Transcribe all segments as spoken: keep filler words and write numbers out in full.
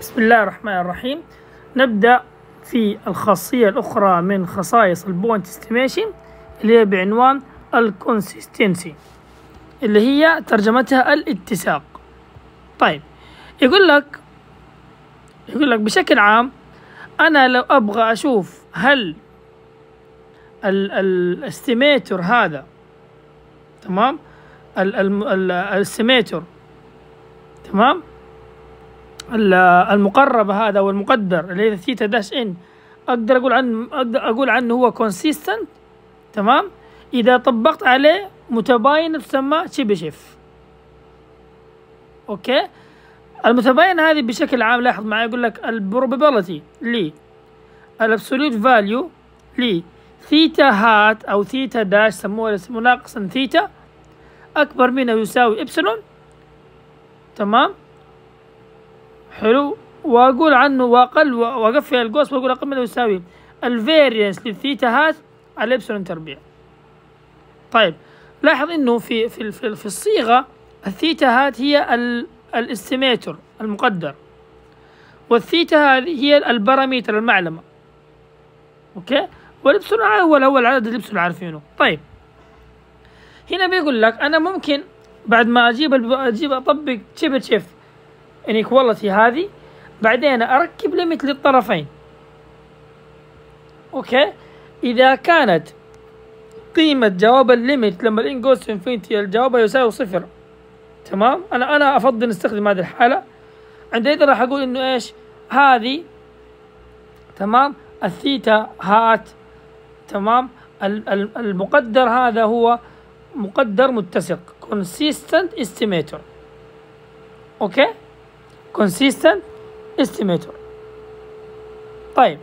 بسم الله الرحمن الرحيم. نبدأ في الخاصية الأخرى من خصائص البوينت استيميشن اللي هي بعنوان الكونسيستنسي، اللي هي ترجمتها الاتساق. طيب، يقول لك يقول لك بشكل عام أنا لو أبغى أشوف هل الاستيميتور هذا تمام الاستيميتور تمام المقرب هذا والمقدر اللي هي ثيتا داش ان، اقدر اقول عنه اقدر اقول عنه هو كونسيستنت تمام اذا طبقت عليه متباين تسمى تشيبيشيف. اوكي، المتباين هذه بشكل عام لاحظ معي يقول لك البروبابيلتي ل الابسوليوت فاليو ل ثيتا هات او ثيتا داش سموها ناقصا ثيتا اكبر من او يساوي ابسلون. تمام، حلو، واقول عنه واقل واقفل القوس واقول اقل من او يساوي الفيرينس للثيتا هات على ابسلون تربيع. طيب، لاحظ انه في في في الصيغه الثيتا هات هي الاستيميتور المقدر، والثيتا هذه هي الباراميتر المعلمه. اوكي، والابسلون هو هو العدد اللي الابسلون عارفينه. طيب، هنا بيقول لك انا ممكن بعد ما اجيب اجيب اطبق تشيبيشيف انيكواليتي هذه بعدين اركب ليميت للطرفين. اوكي، اذا كانت قيمة جواب الليميت لما الان جوز انفينيتي الجواب يساوي صفر، تمام، انا انا افضل نستخدم هذه الحالة. عندئذ راح اقول انه ايش هذه، تمام، الثيتا هات، تمام، المقدر هذا هو مقدر متسق consistent estimator. اوكي، consistent estimator. طيب،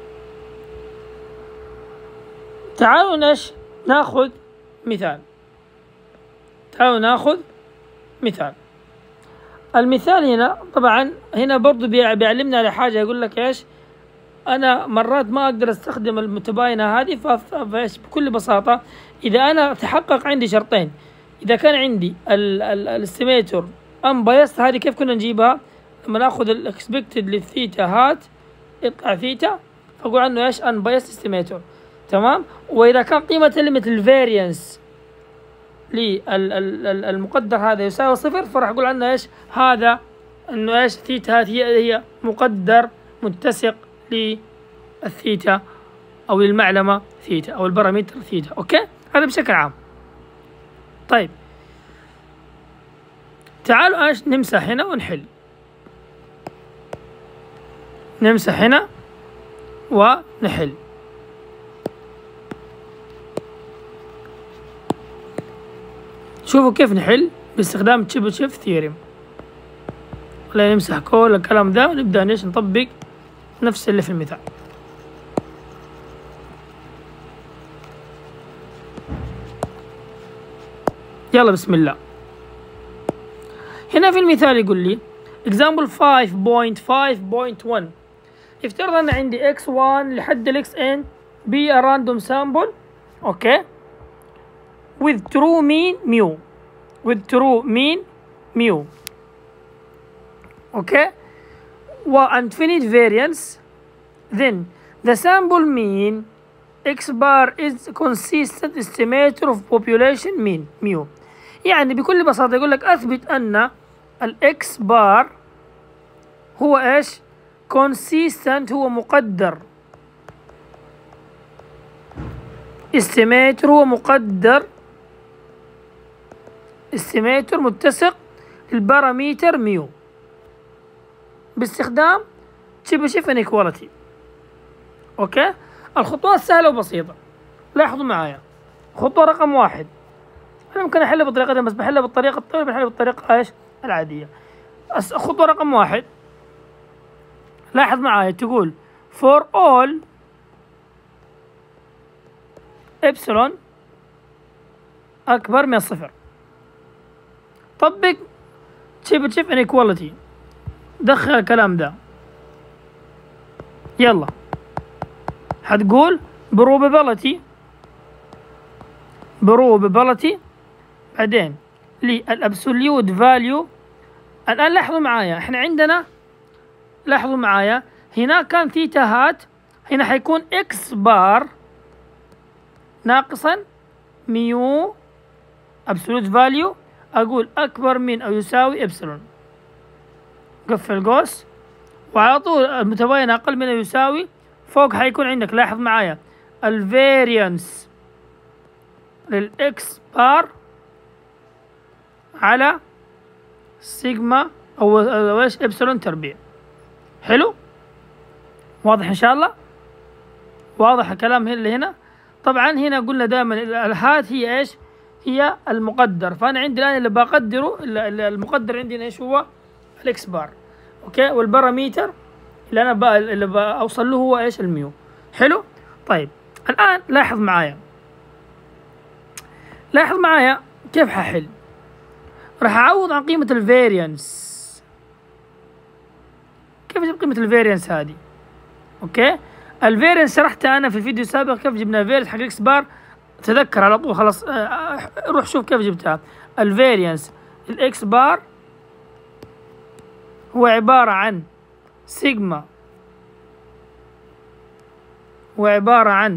تعالوا نش ناخذ مثال تعالوا ناخذ مثال المثال هنا طبعا هنا برضو بيعلمنا على حاجة، يقول لك ايش انا مرات ما اقدر استخدم المتباينة هذه، فايش بكل بساطة اذا انا تحقق عندي شرطين، اذا كان عندي الاستيميتور ام بايست هذه كيف كنا نجيبها؟ لما ناخذ الاكسبكتد للثيتا هات اقطع ثيتا فاقول عنه ايش ان بايست استيميتور. تمام، واذا كان قيمة ليميت الفاريانس للمقدر هذا يساوي صفر فراح اقول عنه ايش هذا انه ايش ثيتا هات هي هي مقدر متسق للثيتا او للمعلمة ثيتا او البارامتر ثيتا. اوكي، هذا بشكل عام. طيب، تعالوا ايش نمسح هنا ونحل. نمسح هنا ونحل. شوفوا كيف نحل باستخدام تشيبيشيف ثيوريم. ولا نمسح كل الكلام ده ونبدأ ايش نطبق نفس اللي في المثال. يلا بسم الله. هنا في المثال يقول لي example five point five point one، افترض ان عندي إكس واحد لحد ال إكس إن be a random sample. اوكي، with true mean mu with true mean mu. اوكي، و infinite variance then the sample mean x bar is consistent estimator of population mean mu. يعني بكل بساطة يقول لك اثبت ان الاكس بار هو ايش consistent، هو مقدر estimator، هو مقدر estimator متسق للباراميتر ميو باستخدام تشيبيشيف انيكواليتي. اوكي، الخطوات سهلة وبسيطة. لاحظوا معايا خطوة رقم واحد، أنا ممكن أحلها بالطريقة دي بس بحلها بالطريقة الطويلة، بحلها بالطريقة إيش العادية. الخطوة رقم واحد لاحظ معايا تقول for all epsilon أكبر من الصفر طبق تشيبيشيف انيكواليتي، دخل الكلام ده. يلا حتقول probability probability بعدين للابسوليوت فاليو. الآن لاحظوا معايا احنا عندنا لاحظوا معايا هناك كان ثيتا هات، هنا حيكون اكس بار ناقصا ميو ابسولوت فاليو، اقول اكبر من او يساوي ابسلون، قفل قوس، وعلى طول المتباين اقل من او يساوي، فوق حيكون عندك لاحظ معايا الفاريانس للاكس بار على سيجما او ايش ابسلون تربيع. حلو، واضح ان شاء الله؟ واضح الكلام اللي هنا؟ طبعا هنا قلنا دائما الهات هي ايش؟ هي المقدر، فانا عندي الان اللي بقدره المقدر عندنا ايش هو؟ الاكس بار، اوكي، والباراميتر اللي انا بقى اللي بوصل له هو ايش؟ الميو. حلو؟ طيب الان لاحظ معايا لاحظ معايا كيف ححل. راح اعوض عن قيمة الفاريانس. كيف اجيب قيمة الفاريانس هذه؟ اوكي؟ الفاريانس شرحتها انا في الفيديو السابق كيف جبنا الفاريانس حق الاكس بار، تذكر على طول خلاص، روح شوف كيف جبتها. الفاريانس الاكس بار هو عبارة عن سيجما، هو عبارة عن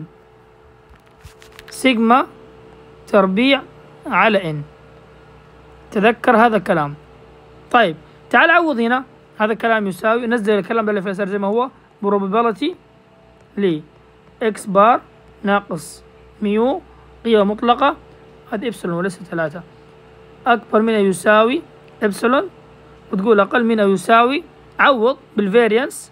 سيجما تربيع على ان. تذكر هذا الكلام. طيب تعال عوض هنا، هذا الكلام يساوي، نزل الكلام ده في اليسار زي ما هو، probability ل اكس بار ناقص ميو قيمة مطلقة، هذه ابسلون وليس ثلاثة، أكبر من أو يساوي ابسلون، وتقول أقل من أو يساوي، عوض بالفاريانس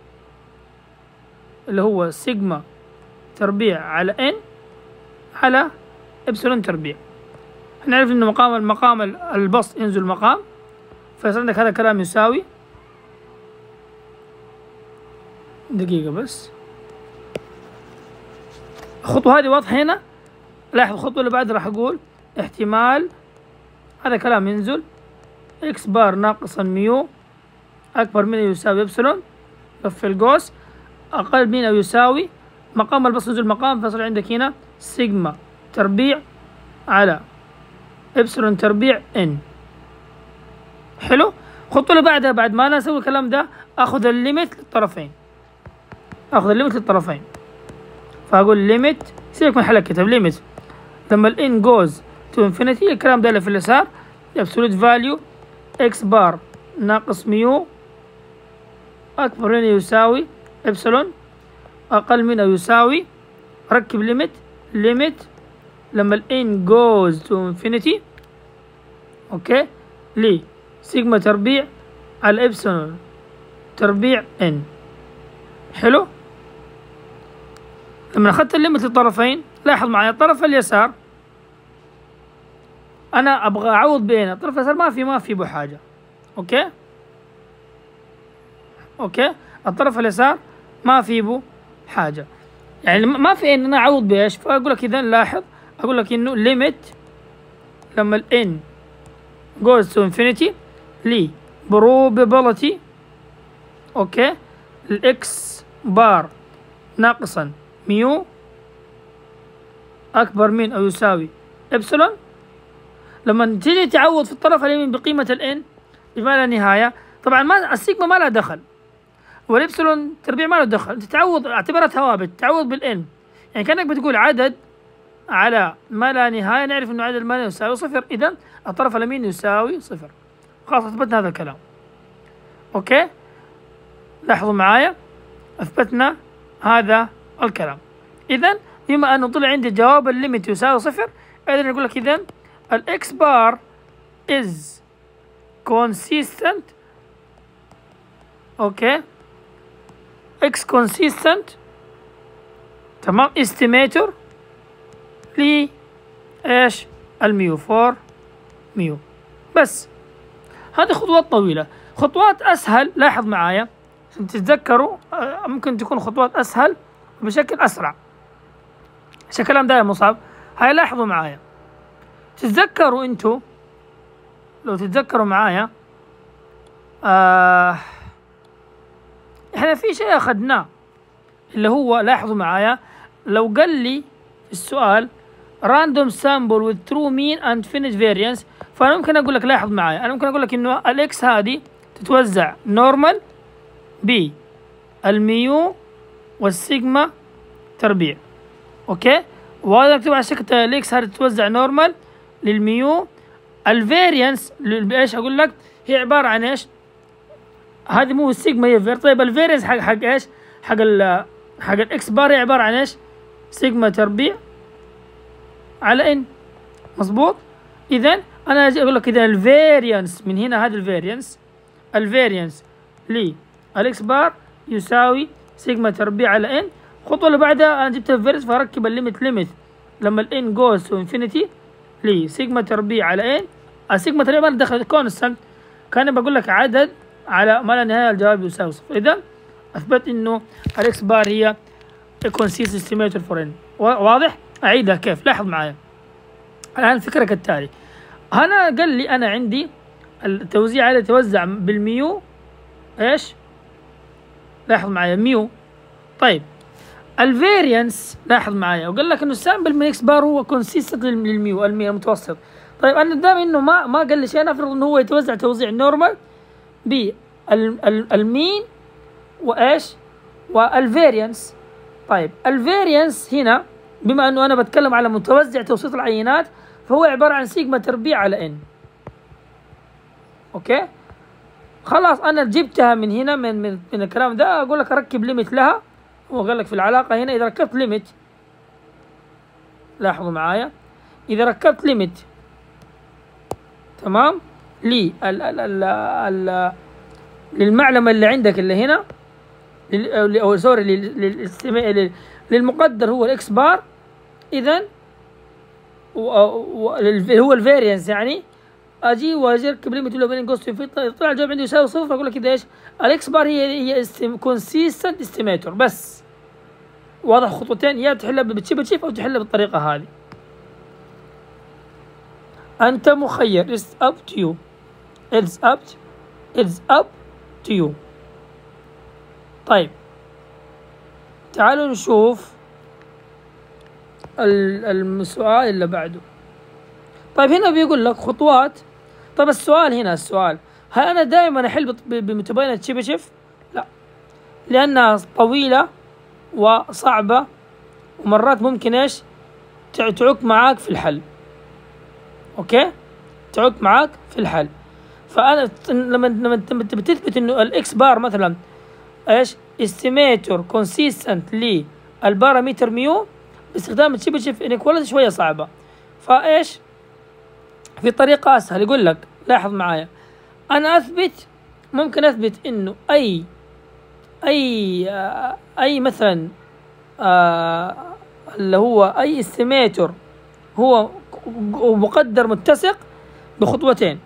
اللي هو سيجما تربيع على ان على ابسلون تربيع. نعرف إنه مقام المقام البسط ينزل مقام، فيصير عندك هذا الكلام يساوي، دقيقة بس، الخطوة هذه واضحة هنا. لاحظ الخطوة اللي بعد راح أقول احتمال هذا كلام ينزل اكس بار ناقصا ميو أكبر من أو يساوي ابسلون، قفل قوس، أقل من أو يساوي، مقام البسط ينزل مقام، فيصير عندك هنا سيجما تربيع على ابسلون تربيع ان. حلو؟ الخطوة اللي بعدها بعد ما أنا أسوي الكلام ده آخذ الليمت للطرفين، آخذ الليمت للطرفين، فأقول ليميت، سيبك من حل الكتاب، ليميت لما ال n goes to infinity، الكلام ده اللي في اليسار absolute value x بار ناقص ميو أكبر من أو يساوي إبسلون، أقل من أو يساوي، ركب ليميت ليميت لما ال n goes to infinity، أوكي، لي سيجما تربيع على إبسلون تربيع n. حلو؟ لما أخذت الليمت للطرفين، لاحظ معي الطرف اليسار أنا أبغى أعوض بين الطرف اليسار ما في ما في به حاجة، أوكي؟ أوكي؟ الطرف اليسار ما في به حاجة، يعني ما في إن أنا أعوض بإيش، فأقول لك إذا لاحظ أقول لك إنه ليميت لما ال n goes to infinity لي probability، أوكي، الإكس بار ناقصا ميو أكبر من أو يساوي إبسلون، لما تيجي تعوض في الطرف اليمين بقيمة ال n بما لا نهاية، طبعا ما السيجما ما لها دخل والإبسلون تربيع ما له دخل، أنت تعوض اعتبرها ثوابت، تعوض بال n، يعني كأنك بتقول عدد على ما لا نهاية، نعرف إنه عدد ما لا يساوي صفر، إذا الطرف اليمين يساوي صفر، خلاص أثبتنا هذا الكلام، أوكي؟ لاحظوا معايا أثبتنا هذا الكلام. إذا بما أنه طلع عندي جواب الليمت يساوي صفر، إذا نقول لك إذا الإكس بار is consistent، أوكي، إكس consistent، تمام، estimator ل إيش؟ الميو فور ميو. بس هذه خطوات طويلة، خطوات أسهل، لاحظ معايا عشان تتذكروا، ممكن تكون خطوات أسهل بشكل أسرع، عشان الكلام ده مصعب. هاي لاحظوا معايا، تتذكروا انتوا لو تتذكروا معايا، آه احنا في شيء اخذناه اللي هو، لاحظوا معايا، لو قال لي السؤال random sample with true mean and finished variance، فانا ممكن اقول لك، لاحظ معايا، انا ممكن اقول لك انه الاكس هذه تتوزع نورمال بالميو والسيجما تربيع. اوكي، وهذا مكتوب على شكل الاكس هذه تتوزع نورمال للميو. الفاريانس ايش اقول لك؟ هي عباره عن ايش؟ هذه مو السيجما هي فير. طيب الفاريانس حق حق ايش؟ حق ال حق الاكس بار هي عباره عن ايش؟ سيجما تربيع على ان. مظبوط؟ اذا انا اجي اقول لك اذا الفاريانس من هنا، هذا الفاريانس الفاريانس للاكس بار يساوي سيجما تربيع على ان. الخطوه اللي بعدها انا جبت الفاريانس فاركب الليمت ليمت لما الان جوز تو انفينيتي لسيجما تربيع على ان. السيجما تربيع ما دخلت كونستنت، كان بقول لك عدد على ما لا نهايه الجواب يساوي صفر. اذا اثبت انه الاكس بار هي كونسيست استيميتور فور ان. واضح؟ اعيدها كيف؟ لاحظ معايا الان الفكره كالتالي. هنا قال لي انا عندي التوزيع هذا يتوزع بالميو ايش؟ لاحظ معايا ميو. طيب الفاريانس لاحظ معايا وقال لك انه السامبل من اكس بار هو كونسيستنت للميو الميو المتوسط. طيب انا قدامي انه ما ما قال لي شيء، انا افرض انه هو يتوزع توزيع نورمال بالمين وايش؟ والفاريانس. طيب الفاريانس هنا بما انه انا بتكلم على متوزع توسيط العينات فهو عباره عن سيجما تربيع على ان. اوكي؟ خلاص انا جبتها من هنا من من, من الكلام ده. اقول لك اركب ليميت لها. هو قال لك في العلاقه هنا اذا ركبت ليميت، لاحظوا معايا، اذا ركبت ليميت تمام لي ال ال ال ال للمعلمه اللي عندك اللي هنا لل او سوري لل للمقدر هو الاكس بار، اذا هو الفاريانس يعني اجي واجي اركب ليميت له بين قوس طلع الجواب عندي يساوي صفر. اقول لك كده ايش؟ الاكس بار هي هي كونسيستنت استيميتور بس. واضح؟ خطوتين، يا تحلها بتشيب تشيب او تحلها بالطريقه هذه. انت مخير. It's up to you. It's up It's up to you. طيب تعالوا نشوف السؤال اللي بعده. طيب هنا بيقول لك خطوات. طيب السؤال هنا السؤال هل انا دائما احل بمتباينة تشيبشيف؟ لا، لانها طويلة وصعبة ومرات ممكن ايش؟ تعك معاك في الحل. اوكي؟ تعك معاك في الحل. فانا لما لما بتثبت انه الاكس بار مثلا ايش؟ استيميتور كونسيستنت للبارامتر ميو باستخدام التشيبشيف انيكواليتي شويه صعبه. فايش؟ في طريقه اسهل. يقول لك لاحظ معايا، انا اثبت ممكن اثبت انه اي اي آه اي مثلا آه اللي هو اي استيميتور هو مقدر متسق بخطوتين.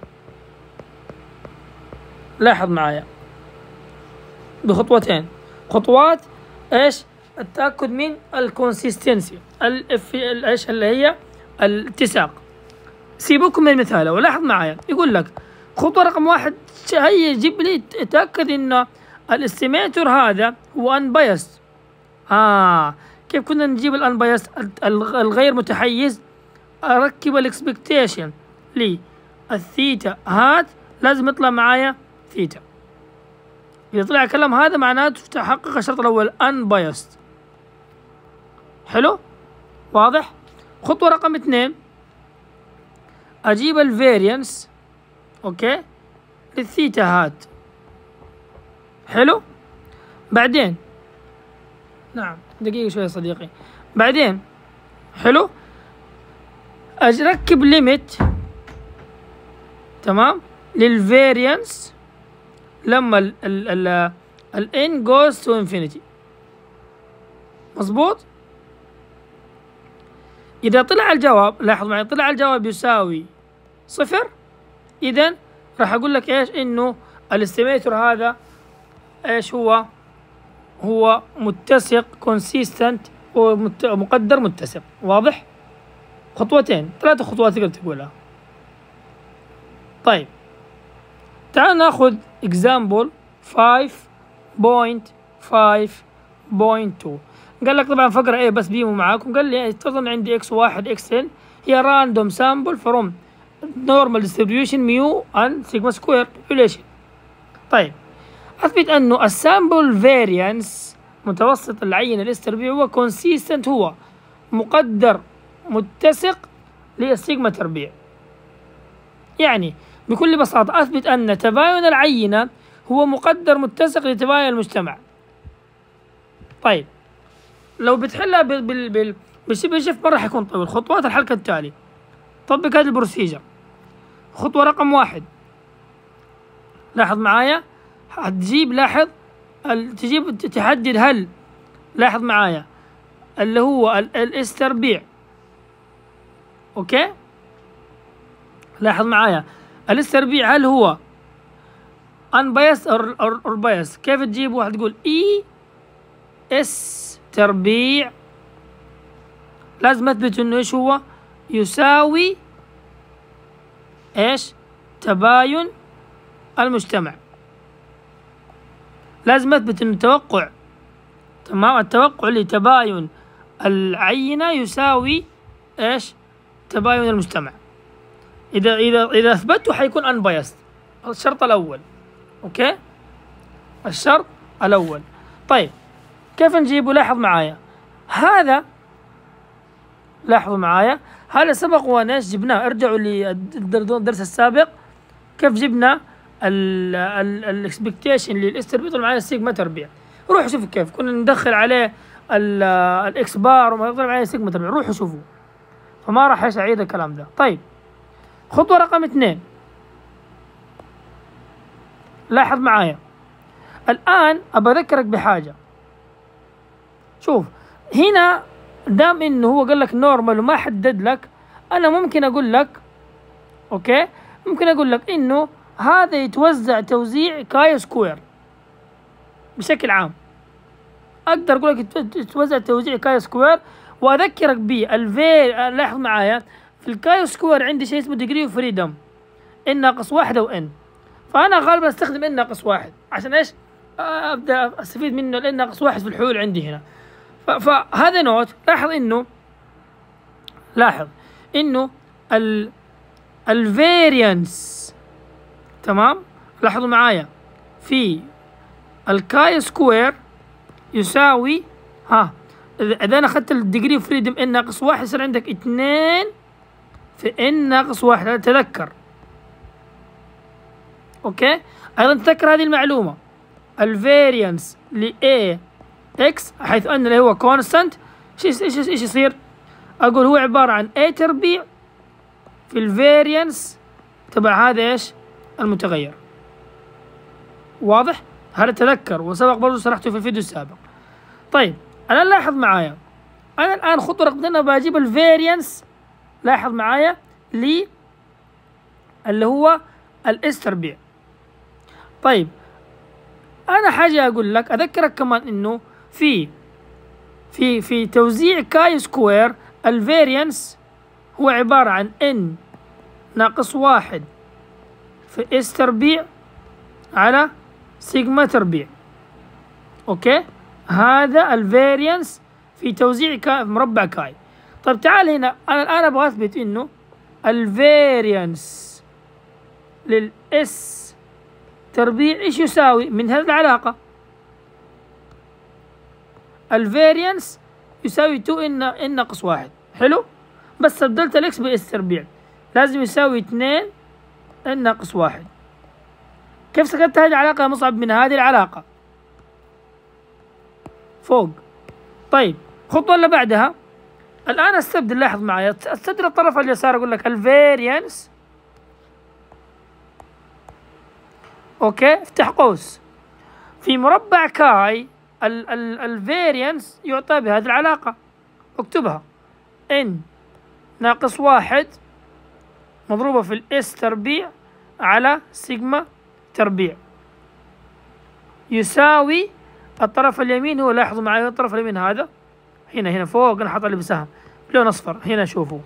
لاحظ معايا بخطوتين. خطوات ايش؟ التأكد من الكونسيستنسي ايش اللي هي الاتساق. سيبوكم من المثال ولاحظ معايا. يقول لك خطوة رقم واحد، هي جيب لي تأكد ان الاستيميتور هذا هو انبايست. اه كيف كنا نجيب الانبايست الغير متحيز؟ اركب الاكسبكتيشن للثيتا هات لازم يطلع معايا ثيتا. إذا طلع الكلام هذا معناته تحقق الشرط الأول unbiased. حلو؟ واضح؟ خطوة رقم اثنين، أجيب الفاريانس أوكي للثيتا هات. حلو؟ بعدين نعم دقيقة شوية صديقي. بعدين حلو؟ أجي أركب ليميت تمام للفاريانس لما ال ال ال ال n goes to infinity. مظبوط؟ إذا طلع الجواب، لاحظ معي، طلع الجواب يساوي صفر، إذا راح أقول لك إيش؟ إنه الاستيميتور هذا إيش هو؟ هو متسق consistent ومقدر متسق. واضح؟ خطوتين، ثلاثة خطوات تقدر تقولها. طيب تعال ناخذ example five point five point two. قال لك طبعا فقرة ايه بس بيمو معاكم. قال لي افترض عندي اكس واحد اكس ان هي random sample from normal distribution mu and sigma square population. طيب أثبت أنه السامبل فاريانس متوسط العينة الاس تربيع هو كونسيستنت، هو مقدر متسق للسيجما تربيع. يعني بكل بساطة أثبت أن تباين العينة هو مقدر متسق لتباين المجتمع. طيب لو بتحلها بال بال بال بالشبه شيف مرة حيكون طويل. خطوات الحل كالتالي: طبق هذه البروسيجر. خطوة رقم واحد، لاحظ معايا، هتجيب لاحظ تجيب تحدد هل، لاحظ معايا، اللي هو الاس تربيع. اوكي، لاحظ معايا الاس تربيع هل هو unbiased or or, or biased. كيف تجيبه؟ هتقول اي اس تربيع لازم اثبت انه ايش هو؟ يساوي ايش؟ تباين المجتمع. لازم اثبت انه توقع، تمام، التوقع لتباين العينة يساوي ايش؟ تباين المجتمع. اذا اذا اذا اثبته حيكون unbiased. الشرط الاول. اوكي، الشرط الاول. طيب كيف نجيبه؟ لاحظ معايا هذا، لاحظوا معايا هذا سبق وانا ايش جبناه. ارجعوا للدرس السابق كيف جبنا الاكسبكتيشن للاس تربيع طلع معايا السيجما تربيع. روحوا شوفوا كيف كنا ندخل عليه الاكس بار وما يطلع معايا السيجما تربيع. روحوا شوفوا، فما راح ايش اعيد الكلام ده. طيب خطوة رقم اثنين، لاحظ معايا الآن أبى أذكرك بحاجة. شوف هنا دام إنه هو قال لك نورمال وما حدد لك، أنا ممكن أقول لك أوكي، ممكن أقول لك إنه هذا يتوزع توزيع كاي سكوير بشكل عام. أقدر أقول لك يتوزع توزيع كاي سكوير، وأذكرك بالفير. لاحظ معايا في الكاي سكوير عندي شيء اسمه ديجري اوف فريدم، ان ناقص واحد او ان، فانا غالبا استخدم ان ناقص واحد عشان ايش؟ ابدا استفيد منه الان ناقص واحد في الحلول عندي هنا. فهذا نوت. لاحظ انه لاحظ انه ال الفاريانس، تمام، لاحظوا معايا في الكاي سكوير يساوي، ها اذا انا اخذت الديجري اوف فريدم ان ناقص واحد يصير عندك اثنين في ان ناقص واحد. تذكر اوكي. ايضا تذكر هذه المعلومه، الفاريانس ل A x حيث ان اللي هو كونستانت، ايش ايش ايش يصير؟ اقول هو عباره عن A تربيع في الفاريانس تبع هذا ايش؟ المتغير. واضح؟ هذا تذكر وسبق برضه شرحته في الفيديو السابق. طيب الان لاحظ معايا، انا الان خطوه رقم اثنين بجيب الفاريانس، لاحظ معايا، ل اللي هو الاس تربيع. طيب انا حاجه اقول لك، اذكرك كمان انه في في في توزيع كاي سكوير الفاريانس هو عباره عن ان ناقص واحد في اس تربيع على سيجما تربيع. اوكي، هذا الفاريانس في توزيع كاي مربع كاي. طيب تعال هنا، انا الان ابغى اثبت انه الفاريانس للاس تربيع ايش يساوي من هذه العلاقة؟ الفاريانس يساوي اثنين ان ان ناقص واحد. حلو، بس بدلت الاكس باس تربيع لازم يساوي اثنين ان ناقص واحد. كيف سكتت هذه العلاقة يا مصعب من هذه العلاقة فوق؟ طيب الخطوة اللي بعدها الآن استبدل، لاحظ معي، استبدل الطرف اليسار، أقول لك الفاريانس، أوكي، افتح قوس، في مربع كاي ال ال الفاريانس يعطى بهذه العلاقة، اكتبها ان ناقص واحد مضروبة في الاس تربيع على سيجما تربيع يساوي الطرف اليمين هو، لاحظوا معي الطرف اليمين هذا هنا هنا فوق، انا حاط اللي بسهم بلون اصفر هنا، شوفوا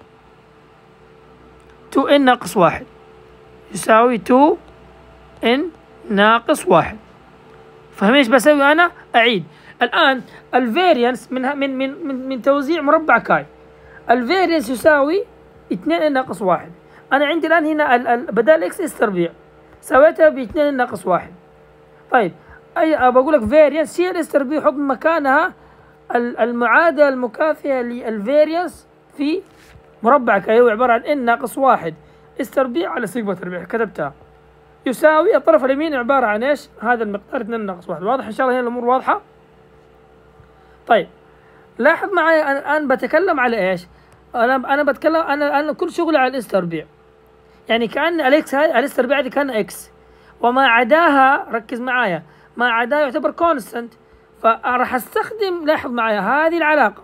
اثنين ان ناقص واحد يساوي اثنين ان ناقص واحد. فاهمين ايش بسوي انا؟ اعيد الان الفاريانس من من من من, من توزيع مربع كاي، الفاريانس يساوي اثنين ان ناقص واحد. انا عندي الان هنا ال ال بدل اكس اس تربيع سويتها ب اثنين ان ناقص واحد. طيب اي بقول لك فيريانس هي الاس تربيع، حط مكانها المعادله المكافئه للفيريانس في مربعك، اللي هو عباره عن ان ناقص واحد اس تربيع على سيجما تربيع، كتبتها يساوي الطرف اليمين عباره عن ايش؟ هذا المقدار اثنين ناقص واحد. واضح ان شاء الله هنا الامور واضحه؟ طيب لاحظ معي انا الان بتكلم على ايش؟ انا انا بتكلم انا انا كل شغلي على الاس تربيع، يعني كان الاكس هاي الاس تربيع دي كان اكس، وما عداها ركز معايا ما عداها يعتبر كونستنت، فراح استخدم لاحظ معايا هذه العلاقه،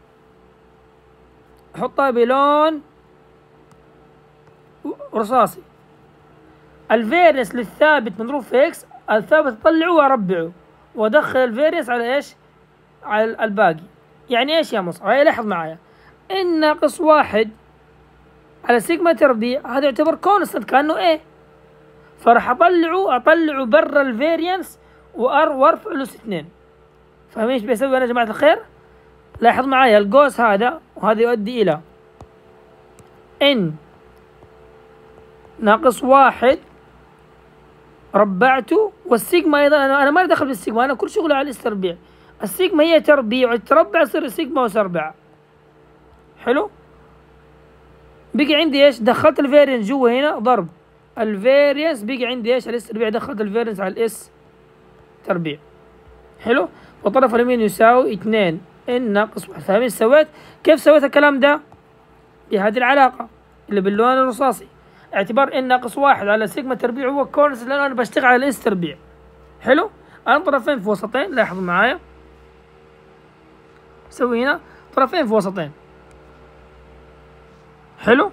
احطها بلون رصاصي. الفيرينس للثابت مضروب في اكس، الثابت اطلعه واربعه وادخل الفيرينس على ايش؟ على الباقي. يعني ايش يا مصعب؟ هاي لاحظ معايا ان ناقص واحد على سيجما تربيع هذا يعتبر كونستنت كانه ايه، فراح اطلعه اطلعه برا الفيرينس وار وارفع له اثنين. فاهمين ايش بيسوي انا يا جماعه الخير؟ لاحظ معايا القوس هذا وهذا يؤدي الى ان ناقص واحد ربعته، والسيجما ايضا انا انا ما دخل بالسيجما، انا كل شغلي على الاس تربيع. السيجما هي تربيع وتربع يصير سيجما اس أربعة. حلو؟ بقي عندي ايش؟ دخلت الفيرينس جوا هنا ضرب الفيرينس، بقي عندي ايش؟ الاس تربيع، دخلت الفيرينس على الاس تربيع. حلو؟ والطرف اليمين يساوي اثنين ان ناقص واحد. فاهمين سويت؟ كيف سويت الكلام ده؟ بهذه العلاقة اللي باللون الرصاصي، اعتبار ان ناقص واحد على سيجما تربيع هو كونس لان انا بشتغل على الاس تربيع. حلو؟ الان طرفين في وسطين، لاحظوا معايا سوي هنا طرفين في وسطين. حلو؟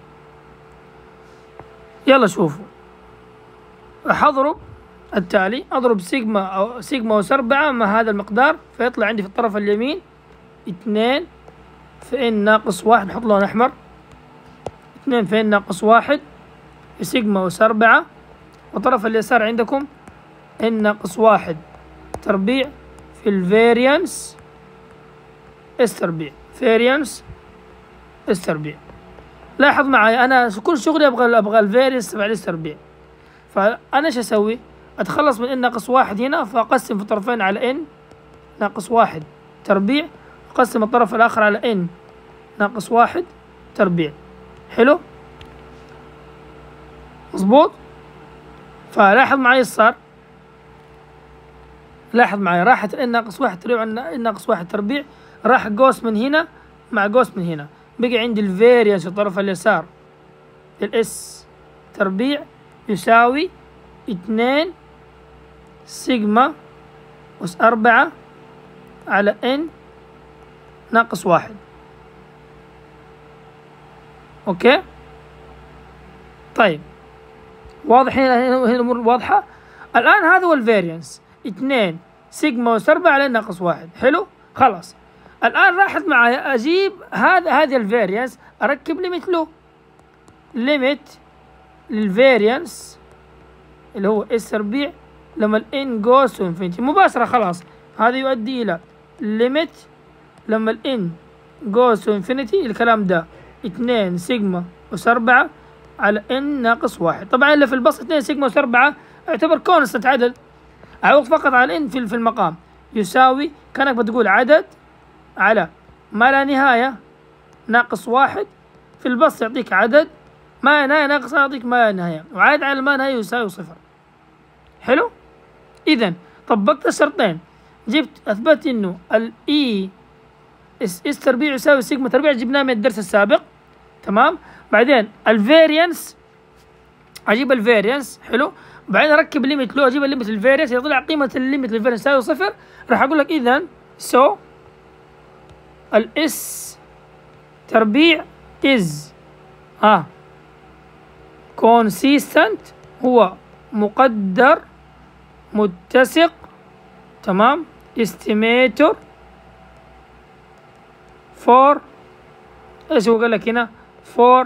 يلا شوفوا، حضرب التالي، اضرب سيجما او سيجما اس أربعة مع هذا المقدار، فيطلع عندي في الطرف اليمين اثنين في ان ناقص واحد، نحط لون احمر، اثنين في ان ناقص واحد في سيجما اس أربعة، والطرف اليسار عندكم ان ناقص واحد تربيع في الفيريانس اس تربيع، فيريانس اس تربيع. لاحظ معي انا كل شغلي ابغى ابغى الفيريانس تبع الاس تربيع، فانا ايش اسوي؟ اتخلص من ان ناقص واحد هنا، فاقسم في الطرفين على ان ناقص واحد تربيع، اقسم الطرف الاخر على ان ناقص واحد تربيع. حلو؟ مظبوط؟ فلاحظ معي ايش صار؟ لاحظ معي راحت ان ناقص واحد تربيع ان ناقص واحد تربيع، راح قوس من هنا مع قوس من هنا، بقي عندي الفيريانس الطرف اليسار الاس تربيع يساوي اثنين سيجما اس أربعة على ان ناقص واحد. اوكي؟ طيب واضح هنا هنا الامور واضحة؟ الان هذا هو الفيريانس اثنين سيجما اس أربعة على ان ناقص واحد. حلو؟ خلاص الان راحت معايا اجيب هذا هذا الفيريانس اركب ليميت له، ليميت للفيريانس اللي هو اس تربيع لما الان جوز تو انفينيتي مباشرة. خلاص هذا يؤدي الى ليميت لما الان جوز تو انفينيتي الكلام ده اثنين سيجما اس أربعة على ان ناقص واحد. طبعا اللي في البسط اثنين سيجما اس أربعة اعتبر كونستنت عدد، اعوض فقط على ان في في المقام، يساوي كانك بتقول عدد على ما لا نهاية ناقص واحد، في البسط يعطيك عدد ما لا نهاية ناقص يعطيك ما لا نهاية، وعدد على ما نهاية يساوي صفر. حلو؟ إذا طبقت الشرطين، جبت أثبت إنه الإي اس اس تربيع يساوي سيجما تربيع، جبناه من الدرس السابق. تمام؟ بعدين الفيريانس أجيب الفيريانس. حلو؟ بعدين أركب ليميت له، أجيب الليميت للفيريانس، يطلع قيمة الليميت للفيريانس يساوي صفر. راح أقول لك إذا سو الاس تربيع از ها كونسيستنت، هو مقدر متسق. تمام؟ استيميتور فور ايش هو قال لك هنا؟ فور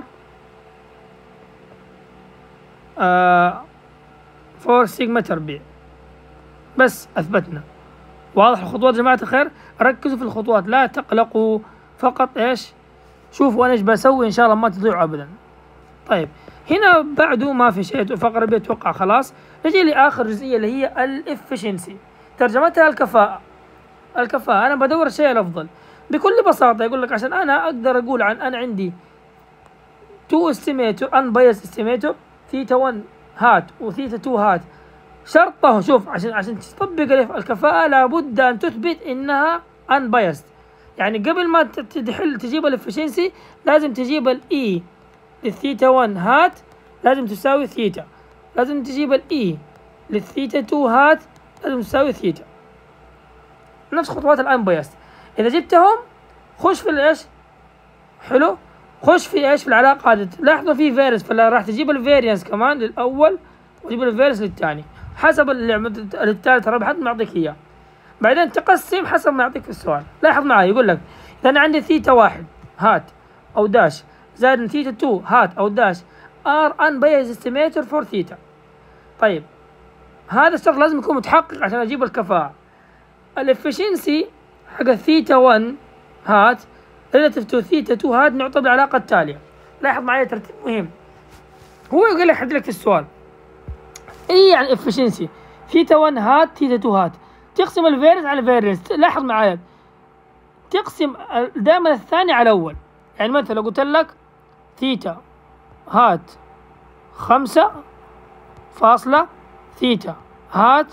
آه فور سيجما تربيع. بس اثبتنا. واضح الخطوات يا جماعة الخير؟ ركزوا في الخطوات لا تقلقوا، فقط ايش؟ شوفوا انا ايش بسوي ان شاء الله ما تضيعوا ابدا. طيب هنا بعده ما في شيء، فقرة بيتوقع خلاص. نجي لآخر جزئية اللي هي الإفشنسي، ترجمتها الكفاءة. الكفاءة أنا بدور الشيء الأفضل بكل بساطة. يقول لك عشان أنا أقدر أقول عن أنا عندي تو استيميتور unbiased استيميتور ثيتا واحد هات وثيتا اثنين هات، شرطه شوف عشان عشان تطبق الكفاءة لابد أن تثبت إنها unbiased. يعني قبل ما تحل تجيب الإفشنسي لازم تجيب الإي للثيتا واحد هات لازم تساوي ثيتا، لازم تجيب الإي للثيتا اثنين هات لازم تساوي ثيتا. نفس خطوات الانبايست. إذا جبتهم خش في الإيش؟ حلو؟ خش في إيش؟ في العلاقة هذه. لاحظوا في فيرنس، فلا راح تجيب الفيرينس كمان للأول وتجيب الفيرنس للثاني حسب الثالث الرابع حتى ما يعطيك إياه. بعدين تقسم حسب ما يعطيك في السؤال. لاحظ معي يقول لك إذا أنا عندي ثيتا واحد هات أو داش زائد ثيتا اثنين هات أو داش are unbiased estimator for ثيتا. طيب هذا الشرط لازم يكون متحقق عشان أجيب الكفاءة. الافشنسي حق ثيتا واحد هات relative to ثيتا اثنين هات نعطي بالعلاقة التالية. لاحظ معي ترتيب مهم. هو يقول لك يحدد لك في السؤال إيه يعني efficiency ثيتا واحد هات ثيتا اثنين هات، تقسم الفيرنس على الفيرنس. لاحظ معايا تقسم دائما الثاني على الأول. يعني مثلا لو قلت لك ثيتا هات خمسة فاصلة ثيتا هات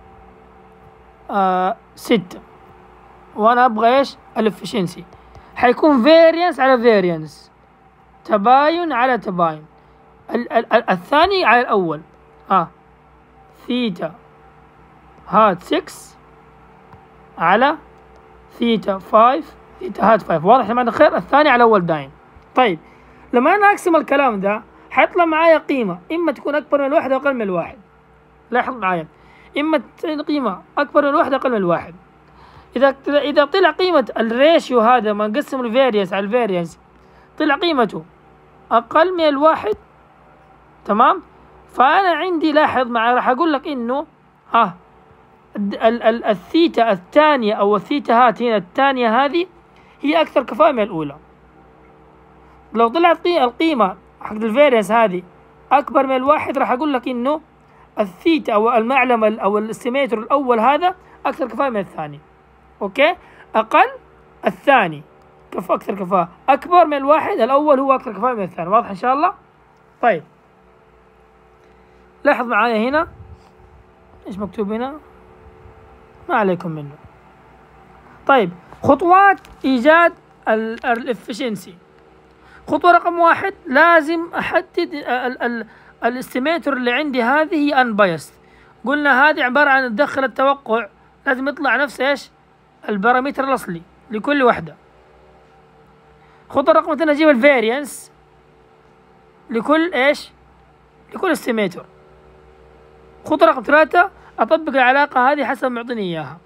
آه ستة، وأنا أبغى إيش؟ الإفشنسي، حيكون فيرينس على فيرينس، تباين على تباين. ال ال ال الثاني على الأول. آه ثيتا هات ستة على ثيتا خمسة ثيتا هات خمسة. واضح يا جماعة الخير؟ الثاني على الأول دايم. طيب لما أنا أقسم الكلام ده حيطلع معايا قيمة إما تكون أكبر من الواحد أو أقل من الواحد. لاحظ معايا إما قيمة أكبر من الواحد أو أقل من الواحد. إذا إذا طلع قيمة الريشيو هذا ما نقسم الفيرينس على الفيرينس طلع قيمته أقل من الواحد، تمام؟ فأنا عندي لاحظ معايا راح أقول لك إنه ها الثيتا الثانية أو الثيتا هات هنا الثانية هذه هي أكثر كفاءة من الأولى. لو طلعت القيمة حق الفيرينس هذه أكبر من الواحد راح أقول لك إنه الثيتا أو المعلم أو الاستيميتر الأول هذا أكثر كفاءة من الثاني. أوكي؟ أقل الثاني كفاءة أكثر كفاءة، أكبر من الواحد الأول هو أكثر كفاءة من الثاني. واضح إن شاء الله؟ طيب لاحظ معايا هنا إيش مكتوب هنا؟ ما عليكم منه. طيب خطوات إيجاد الإفشنسي. خطوة رقم واحد لازم أحدد الاستيميتر اللي عندي هذه هي unbiased. قلنا هذه عبارة عن تدخل التوقع لازم يطلع نفس إيش؟ البارامتر الأصلي لكل وحدة. خطوة رقم اثنين أجيب الفاريانس لكل إيش؟ لكل استيميتر. خطوة رقم ثلاثة أطبق العلاقة هذه حسب ما يعطيني إياها.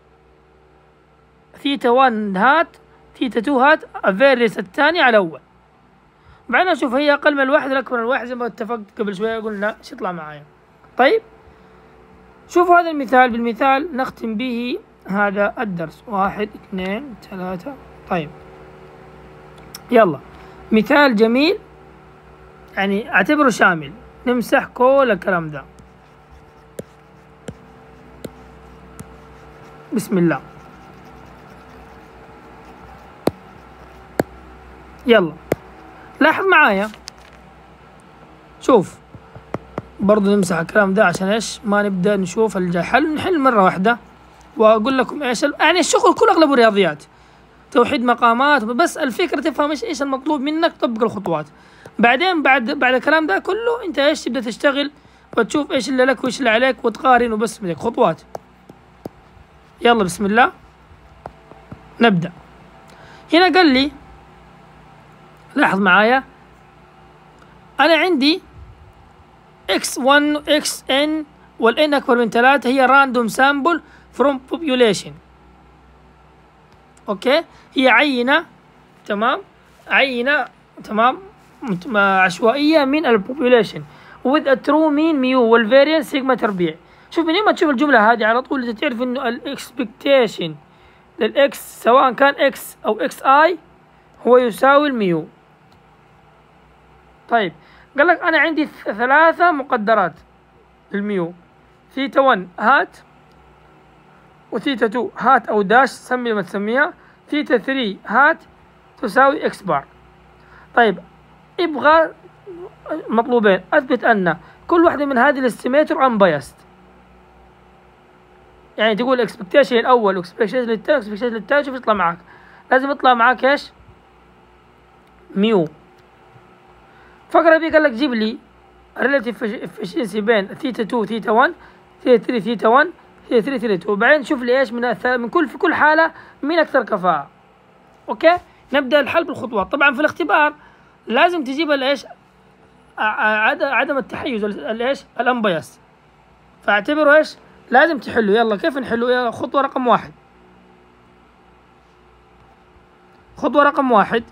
ثيتا واحد هات ثيتا اثنين هات الفاريانس الثاني على الأول. بعدين أشوف هي أقل من الواحد ولا أكبر من الواحد زي ما اتفقت قبل شوية قلنا إيش يطلع معايا. طيب شوفوا هذا المثال، بالمثال نختم به هذا الدرس. واحد اثنين ثلاثة. طيب يلا مثال جميل يعني اعتبره شامل، نمسح كل الكلام ده. بسم الله. يلا لاحظ معايا، شوف برضو نمسح الكلام ده عشان ايش ما نبدأ نشوف الحل، نحل مرة واحدة واقول لكم ايش يعني الشغل كله اغلبه رياضيات، توحيد مقامات، بس الفكرة تفهم ايش ايش المطلوب منك، تطبق الخطوات. بعدين بعد بعد الكلام ده كله انت ايش تبدأ تشتغل وتشوف ايش اللي لك وايش اللي عليك وتقارن وبس بدك خطوات. يلا بسم الله نبدأ. هنا قال لي لاحظ معايا أنا عندي إكس واحد إكس إن والإن أكبر من ثلاثة هي راندوم سامبل فروم population. أوكي هي عينة، تمام، عينة تمام عشوائية من البوبوليشن with a true mean ميو والفاريانس سيجما تربيع. شوف من ما تشوف الجملة هذه على طول تعرف إنه الإكسبكتيشن للإكس سواء كان إكس أو إكس آي هو يساوي الميو. طيب قال لك أنا عندي ثلاثة مقدرات للميو، ثيتا واحد هات، وثيتا اثنين هات أو داش سمي ما تسميها، ثيتا ثلاثة هات تساوي إكس بار. طيب ابغى مطلوبين، أثبت أن كل واحدة من هذه الاستيميتر unbiased، يعني تقول الاكسبكتيشن الأول والاكسبكتيشن الثاني والاكسبكتيشن الثالث، شوف يطلع معاك، لازم يطلع معاك ايش؟ ميو. فقرة بي قال لك جيب لي relative efficiency بين ثيتا اثنين ثيتا واحد ثيتا ثلاثة ثيتا واحد ثيتا ثلاثة ثيتا اثنين، وبعدين شوف لي ايش من من كل في كل حالة مين أكثر كفاءة. أوكي، نبدأ الحل بالخطوات. طبعا في الاختبار لازم تجيب الايش؟ عدم التحيز الايش؟ الانبياس. فاعتبره ايش؟ لازم تحله. يلا كيف نحله؟ يلا خطوة رقم واحد. خطوة رقم واحد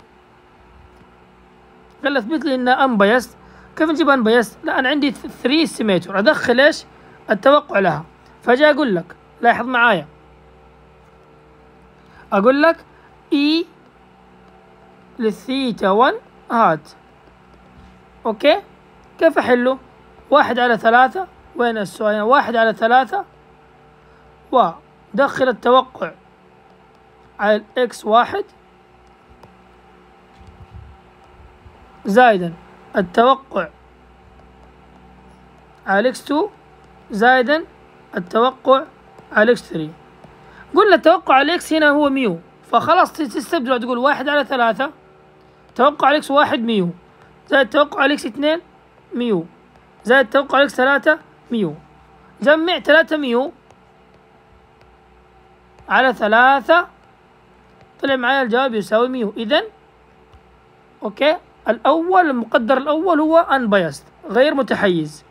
قال اثبت لي انه انبياس. كيف نجيب انبياس؟ لا انا عندي ثلاثة سيميتر، ادخل ايش؟ التوقع لها. فجاء اقول لك، لاحظ معايا، اقول لك اي للثيتا واحد هات. اوكي، كيف احله؟ واحد على ثلاثة، وين السؤال؟ واحد على ثلاثة، ودخل التوقع على الاكس واحد زائدا التوقع على الاكس اثنين زائدا التوقع على الاكس ثلاثة. قلنا التوقع على الاكس هنا هو ميو، فخلاص تستبدل تقول واحد على ثلاثة توقع على اكس واحد ميو، زائد التوقع على اكس اثنين ميو، زائد التوقع على اكس ثلاثة ميو. جمع ثلاثة ميو على ثلاثة، طلع معايا الجواب يساوي ميو. إذن أوكي، الأول المقدر الأول هو unbiased غير متحيز.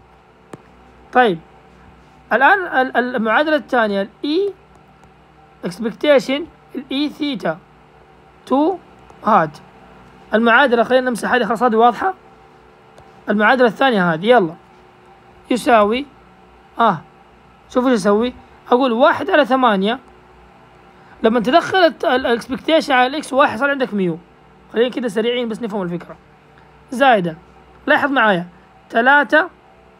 طيب الآن المعادلة الثانية الإي expectation الإي ثيتا اثنين هات. المعادلة خلينا نمسح هذه خلاص، هذه واضحة. المعادلة الثانية هذه يلا يساوي اه شوف ايش اسوي. اقول واحد على ثمانية، لما تدخل الاكسبكتيشن على الاكس واحد صار عندك ميو. خلينا كده سريعين بس نفهم الفكرة. زائدا لاحظ معايا ثلاثة